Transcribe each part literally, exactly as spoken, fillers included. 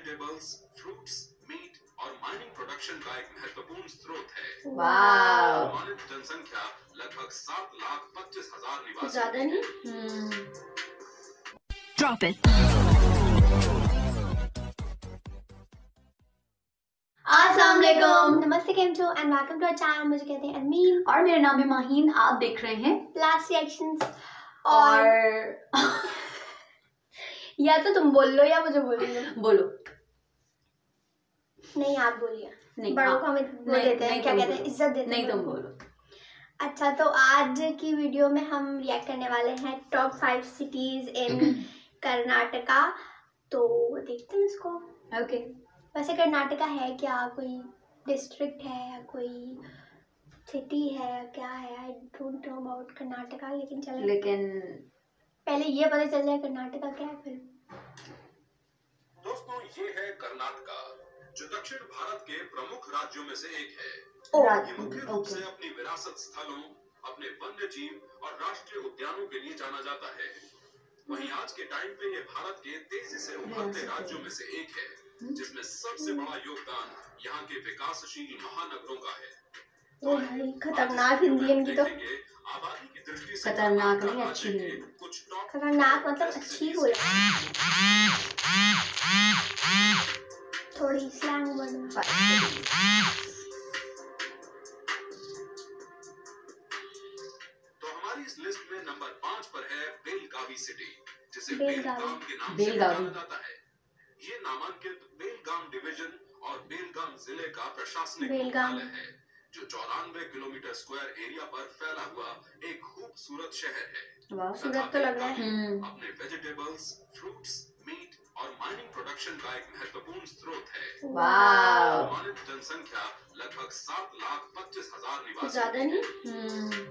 Vegetables, fruits, meat और mining production का एक महत्वपूर्ण स्रोत है। वाव। अनुमानित जनसंख्या लगभग सात लाख पच्चीस हजार निवासी ज्यादा नहीं? हम्म Drop it. अस्सलामुअलैकुम, नमस्ते, केम छो and welcome to our channel. मुझे कहते हैं अनमीन और मेरा नाम है माहीन। आप देख रहे हैं लास्ट रिएक्शंस। और, और... या तो तुम बोल लो या मुझे बोलने दो। बोलो। नहीं, आप बोलिए। नहीं, बड़ों हाँ। को हमें वो नहीं, देते हैं, नहीं, क्या तुम कहते हैं, बोलो। इज्जत देते हैं। नहीं, तुम बोलो। अच्छा, तो आज की वीडियो में हम रिएक्ट करने वाले हैं top five cities in Karnataka. तो देखते हैं इसको। ओके। वैसे कर्नाटका है क्या, कोई डिस्ट्रिक्ट है या कोई सिटी है, क्या है? I don't know about Karnataka, लेकिन चलो लेकिन पहले ये पता चल जाए कर्नाटका क्या है फिर। दोस्तों, ये है कर्नाटका, जो दक्षिण भारत के प्रमुख राज्यों में से एक है। ये मुख्य रूप से अपनी विरासत स्थलों, अपने वन्य जीव और राष्ट्रीय उद्यानों के लिए जाना जाता है। वहीं आज के टाइम पे ये भारत के तेजी से उभरते राज्यों में से एक है, जिसमें सबसे बड़ा योगदान यहाँ के विकासशील महानगरों का है। ओ भाई, खतरनाक हिंदी इनकी तो। आबादी की दृष्टि से खतरनाक नहीं, अच्छी हिंदी। कुछ टॉप खतरनाक मतलब अच्छी बोला, थोड़ी स्लैंग बोलना। तो हमारी इस लिस्ट में नंबर पाँच पर है बेलगावी सिटी, जिसे बेलगावी। बेलगाम के नाम से बेलगावी। जाना जाता है। ये नामांकित बेलगाम डिवीजन और बेलगाम जिले का प्रशासनिक बेलगाम। मुख्यालय है, जो चौरानवे किलोमीटर स्क्वायर एरिया पर फैला हुआ एक खूबसूरत शहर है। वाह, सूरत तो लग रहा है। हम्म अपने वेजिटेबल्स, फ्रूट्स, मीट और माइनिंग प्रोडक्शन का एक महत्वपूर्ण स्रोत है। वाह। अनुमानित जनसंख्या लगभग सात लाख पच्चीस हजार निवासी ज्यादा नहीं? हम्म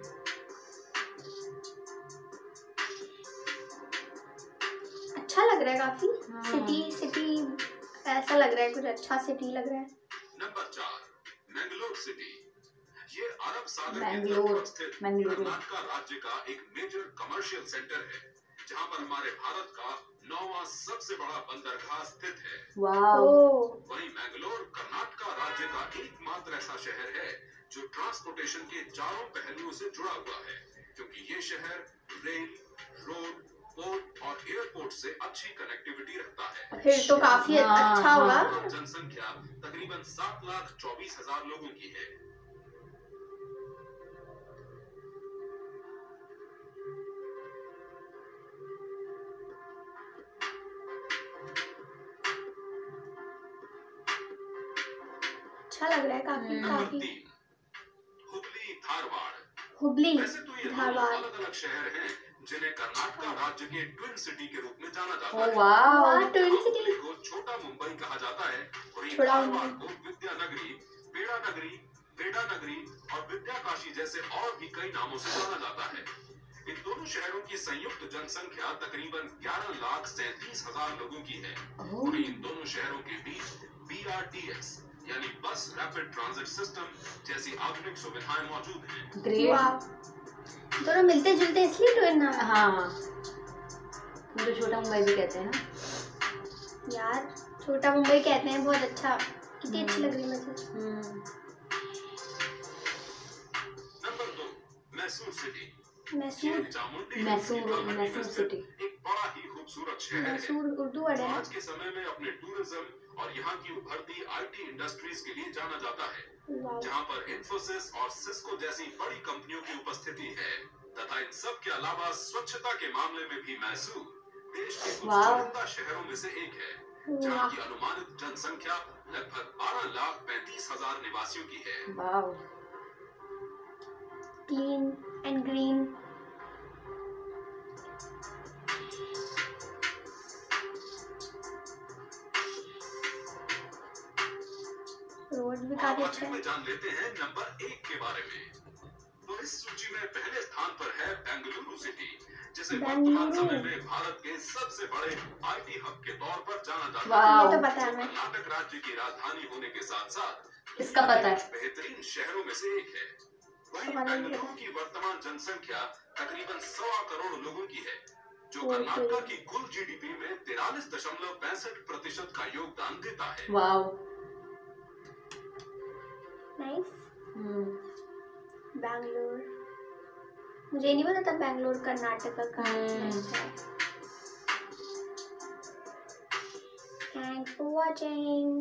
अच्छा लग रहा है काफी। हाँ। सिटी सिटी ऐसा लग रहा है, कुछ अच्छा सिटी लग रहा है। नंबर चार, मैंगलोर सिटी। ये अरब सागर के मैंगलोर, तट पर स्थित मैंगलोर। कर्नाटका राज्य का एक मेजर कमर्शियल सेंटर है, जहां पर हमारे भारत का नौवां सबसे बड़ा बंदरगाह स्थित है। वाह। ओ वहीं मैंगलोर कर्नाटका राज्य का एकमात्र ऐसा शहर है जो ट्रांसपोर्टेशन के चारों पहलुओं से जुड़ा हुआ है, क्योंकि ये शहर रेल, रोड, पोर्ट और एयरपोर्ट से अच्छी कनेक्टिविटी रखता है। फिर तो काफी हाँ, अच्छा होगा। हाँ। जनसंख्या तकरीबन सात लाख चौबीस हजार लोगों की है। अच्छा लग रहा है काफी हम्म। नंबर काफी। तीन, हुबली धारवाड़। हुबली वैसे तो ये धारवाड़। अलग अलग शहर हैं जिन्हें कर्नाटका राज्य के ट्विन सिटी के रूप में जाना जाता ओ है। वाह। वाह, ट्विन जहाँ सिटी। हुबली को छोटा मुंबई कहा जाता है, वहीं छोटा धारवाड़ मुंबई। को विद्यानगरी, पेड़ा नगरी, पेड़ा नगरी और विद्याकाशी जैसे और भी कई नामों से जाना जाता है। इन दोनों शहरों की संयुक्त जनसंख्या तकरीबन ग्यारह लाख सैंतीस हजार लोगों की है। वहीं इन दोनों शहरों के बीच बी आर टी एस यानी बस रैपिड ट्रांजिट सिस्टम जैसी आधुनिक सुविधाएं मौजूद हैं। ग्रेट। वाह, दोनों मिलते जुलते इसलिए ट्विन नाम है। हाँ, मुझे छोटा मुंबई भी कहते हैं ना। यार, छोटा मुंबई कहते हैं, बहुत अच्छा, कितनी अच्छी लग रही है मुझे। हम्म नंबर दो, मैसूर सिटी। मैसूर। ये चामुंडी मैसूर, हिल्स की मैसूर स्थित सिटी। एक बड़ा ही खूबसूरत शहर है। मैसूर उर्दू वर्ड जो है ना? आज के समय में अपने टूरिज्म और यहाँ की उभरती आई टी इंडस्ट्रीज के लिए जाना जाता है, वाह। जहाँ पर इंफोसिस और सिस्को जैसी बड़ी कंपनियों की उपस्थिति है। तथा इन सब के अलावा स्वच्छता के मामले में भी मैसूर देश के कुछ वाह। चुनिंदा शहरों में से एक है, जहाँ की अनुमानित जनसंख्या लगभग बारह लाख पैंतीस हजार निवासियों की है। वाह। Clean and green. रोड भी काफी अच्छा आखिर है। में जान लेते हैं नंबर एक के बारे में। तो इस सूची में पहले स्थान पर है बेंगलुरु सिटी, जिसे वर्तमान समय में भारत के सबसे बड़े आई टी हब के तौर पर जाना जाता है। वाह। ये तो पता है हमें। कर्नाटक राज्य की राजधानी होने के साथ साथ इसका पता है। बेहतरीन शहरों में से एक है। वहीं बेंगलुरु की वर्तमान जनसंख्या तकरीबन सवा करोड़ लोगों की है। जो कर्नाटका की कुल जीडीपी में तिरालीस दशमलव पैंसठ प्रतिशत का योगदान देता है। Wow, nice. हम्म, बैंगलोर, मुझे नहीं पता था बैंगलोर कर्नाटका का हम्म। है। Thanks for watching.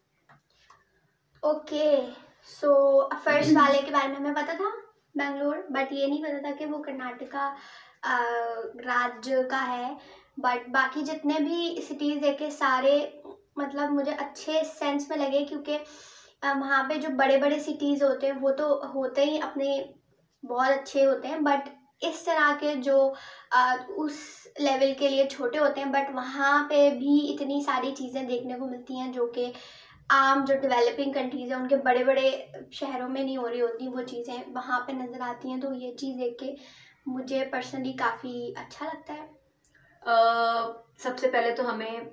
Okay, so first वाले के बारे में हमें पता था बैंगलोर, बट ये नहीं पता था कि वो कर्नाटका अ, राज्य का है। बट बाकी जितने भी सिटीज़ देखे सारे मतलब मुझे अच्छे सेंस में लगे, क्योंकि अ, वहाँ पे जो बड़े बड़े सिटीज़ होते हैं वो तो होते ही अपने बहुत अच्छे होते हैं, बट इस तरह के जो आ, उस लेवल के लिए छोटे होते हैं, बट वहाँ पे भी इतनी सारी चीज़ें देखने को मिलती हैं जो कि आम जो डेवलपिंग कंट्रीज़ हैं उनके बड़े बड़े शहरों में नहीं हो रही होती, वो चीज़ें वहाँ पे नज़र आती हैं। तो ये चीज़ देख के मुझे पर्सनली काफ़ी अच्छा लगता है। uh, सबसे पहले तो हमें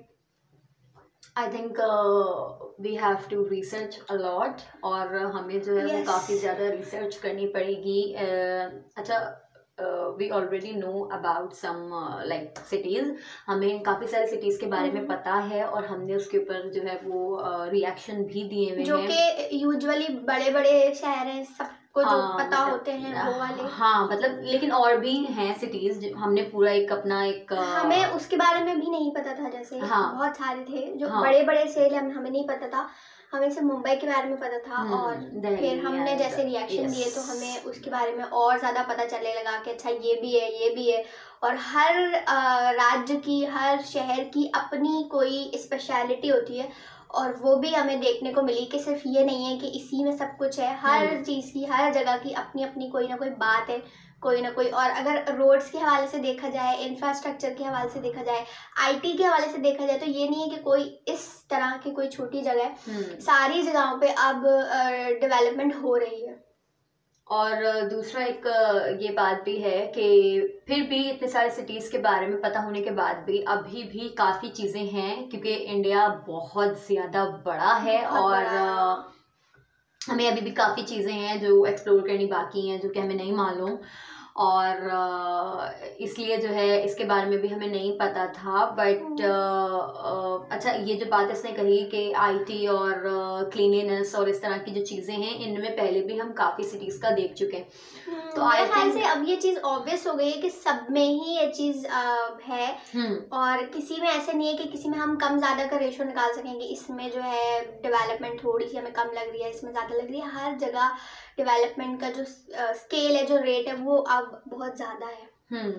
I think we have to research a lot, और हमें जो है Yes. वो काफ़ी ज़्यादा रिसर्च करनी पड़ेगी। uh, अच्छा, we already know about some like cities, हमें काफ़ी सारे सिटीज़ के बारे में हम्म। पता है और हमने उसके ऊपर जो है वो रिएक्शन भी दिए हुए जो हैं। कि यूजुअली बड़े बड़े शहर हैं सबको जो हाँ, पता मतलब, होते हैं वो वाले। हाँ मतलब, लेकिन और भी हैं सिटीज़, हमने पूरा एक अपना एक अ, हमें उसके बारे में भी नहीं पता था, जैसे हाँ। बहुत सारे थे जो हाँ। बड़े बड़े सेल हम हमें नहीं पता था, हमें सिर्फ मुंबई के बारे में पता था। हम्म, और दिल्ली फिर हमने and- जैसे रिएक्शन yes. दिए तो हमें उसके बारे में और ज़्यादा पता चलने लगा कि अच्छा ये भी है, ये भी है। और हर अ, राज्य की, हर शहर की अपनी कोई स्पेशलिटी होती है, और वो भी हमें देखने को मिली कि सिर्फ ये नहीं है कि इसी में सब कुछ है। हर हम्म। चीज़ की, हर जगह की अपनी अपनी कोई ना कोई बात है, कोई ना कोई। और अगर रोड्स के हवाले से देखा जाए, इंफ्रास्ट्रक्चर के हवाले से देखा जाए, आईटी के हवाले से देखा जाए, तो ये नहीं है कि कोई इस तरह की कोई छोटी जगह है, हम्म। सारी जगहों पे अब डेवलपमेंट हो रही है। और दूसरा एक ये बात भी है कि फिर भी इतने सारे सिटीज़ के बारे में पता होने के बाद भी अभी भी काफ़ी चीज़ें हैं, क्योंकि इंडिया बहुत ज़्यादा बड़ा है बहुत और बड़ा। अ, हमें अभी भी काफ़ी चीज़ें हैं जो एक्सप्लोर करनी बाकी हैं, जो कि हमें नहीं मालूम, और अ, इसलिए जो है इसके बारे में भी हमें नहीं पता था। बट अच्छा, ये जो बात इसने कही कि आईटी और क्लीनिनेस और इस तरह की जो चीज़ें हैं, इनमें पहले भी हम काफ़ी सिटीज़ का देख चुके हैं। तो मेरे I ख्याल think- से अब ये चीज़ ऑब्वियस हो गई है कि सब में ही ये चीज़ है, हम्म, और किसी में ऐसे नहीं है कि किसी में हम कम ज़्यादा का रेशो निकाल सकेंगे। इसमें जो है डेवलपमेंट थोड़ी सी हमें कम लग रही है, इसमें ज़्यादा लग रही है। हर जगह डेवलपमेंट का जो स्केल है, जो रेट है, वो अब बहुत ज़्यादा है। हम्म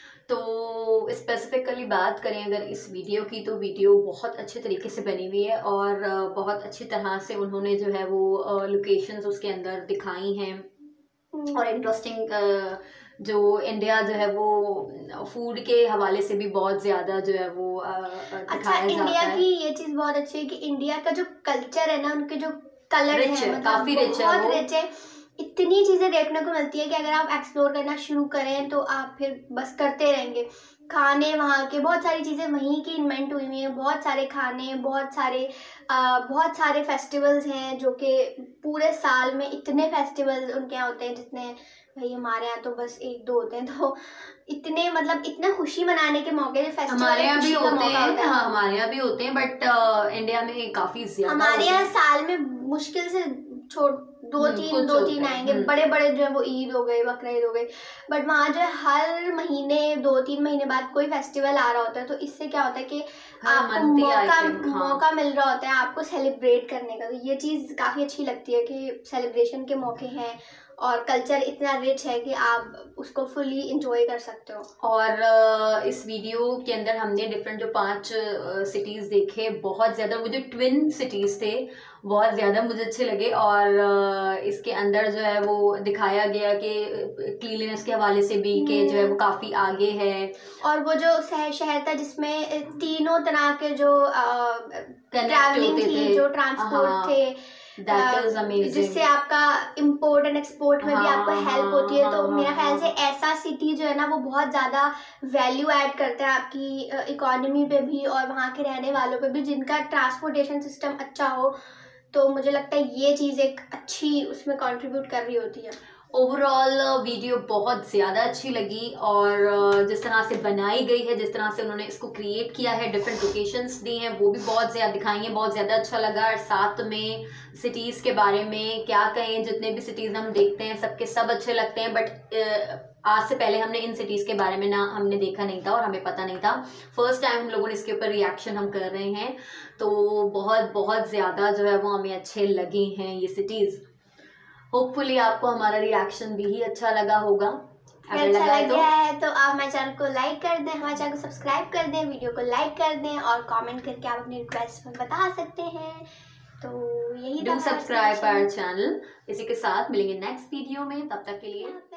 तो स्पेसिफिकली बात करें अगर इस वीडियो की, तो वीडियो बहुत अच्छे तरीके से बनी हुई है और अ, बहुत अच्छी तरह से उन्होंने जो है वो लोकेशंस उसके अंदर दिखाई हैं, और इंटरेस्टिंग जो इंडिया जो है वो फूड के हवाले से भी बहुत ज़्यादा जो है वो अ, अ, अच्छा, दिखाया जाता इंडिया है। की ये चीज़ बहुत अच्छी है कि इंडिया का जो कल्चर है ना, उनके जो कलर Rich है, है, मतलब काफी rich है बहुत वो। रिच है। इतनी चीज़ें देखने को मिलती है कि अगर आप एक्सप्लोर करना शुरू करें तो आप फिर बस करते रहेंगे। खाने वहाँ के, बहुत सारी चीज़ें वहीं की इन्वेंट हुई हुई हैं, बहुत सारे खाने, बहुत सारे आ, बहुत सारे फेस्टिवल्स हैं जो कि पूरे साल में इतने फेस्टिवल्स उनके यहाँ होते हैं जितने भाई हमारे यहाँ तो बस एक दो होते हैं। तो इतने मतलब इतना खुशी मनाने के मौके, फेस्टिवल हमारे यहाँ भी खुशी का होते मौका हैं, होता है। हाँ हमारे यहाँ भी होते हैं, बट इंडिया में काफ़ी ज़्यादा हमारे होते यहाँ हैं। साल में मुश्किल से छोड़ दो हम्म, तीन कुछ दो होते तीन हैं, आएंगे, हम्म। बड़े बड़े जो है वो ईद हो गए, बकरा ईद हो गई। बट वहाँ जो है हर महीने, दो तीन महीने बाद कोई फेस्टिवल आ रहा होता है। तो इससे क्या होता है कि हर आपको month ही I मौका think, हाँ। मौका मिल रहा होता है आपको सेलिब्रेट करने का। तो ये चीज़ काफ़ी अच्छी लगती है कि सेलिब्रेशन के मौके हैं और कल्चर इतना रिच है कि आप उसको फुली इंजॉय कर सकते हो। और अ, इस वीडियो के अंदर हमने डिफरेंट जो पांच सिटीज़ देखे, बहुत ज़्यादा वो जो ट्विन सिटीज़ थे बहुत ज़्यादा मुझे अच्छे लगे, और अ, इसके अंदर जो है वो दिखाया गया कि क्लीनलीनेस के हवाले से भी कि जो है वो काफ़ी आगे है, और वो जो शहर शहर था जिसमें तीनों तरह के जो ट्रैवलिंग होते थी, थे। जो ट्रांसपोर्ट हाँ, थे, that अ, is amazing। जिससे आपका इम्पोर्ट एंड एक्सपोर्ट में भी हाँ, आपको हेल्प हाँ, होती है। तो हाँ, मेरा ख्याल से हाँ। ऐसा सिटी जो है ना वो बहुत ज़्यादा वैल्यू ऐड करता है आपकी इकोनॉमी पे भी और वहाँ के रहने वालों पे भी, जिनका ट्रांसपोर्टेशन सिस्टम अच्छा हो। तो मुझे लगता है ये चीज़ एक अच्छी उसमें कंट्रीब्यूट कर रही होती है। ओवरऑल वीडियो बहुत ज़्यादा अच्छी लगी और जिस तरह से बनाई गई है, जिस तरह से उन्होंने इसको क्रिएट किया है, डिफरेंट लोकेशंस दी हैं वो भी बहुत ज़्यादा दिखाई हैं, बहुत ज़्यादा अच्छा लगा। और साथ में सिटीज़ के बारे में क्या कहें, जितने भी सिटीज़ हम देखते हैं सबके सब अच्छे लगते हैं, बट आज से पहले हमने इन सिटीज़ के बारे में ना हमने देखा नहीं था और हमें पता नहीं था। फर्स्ट टाइम हम लोगों ने इसके ऊपर रिएक्शन हम कर रहे हैं, तो बहुत बहुत ज़्यादा जो है वो हमें अच्छे लगे हैं ये सिटीज़। होपफुली आपको हमारा रिएक्शन भी ही अच्छा लगा होगा। अगर अच्छा लगा लग तो गया है तो आप हमारे चैनल को लाइक कर दें, हमारे चैनल को सब्सक्राइब कर दें, वीडियो को लाइक कर दें और कमेंट करके आप अपनी रिक्वेस्ट में बता सकते हैं। तो यही डू सब्सक्राइब आवर चैनल। इसी के साथ मिलेंगे नेक्स्ट वीडियो में, तब तक के लिए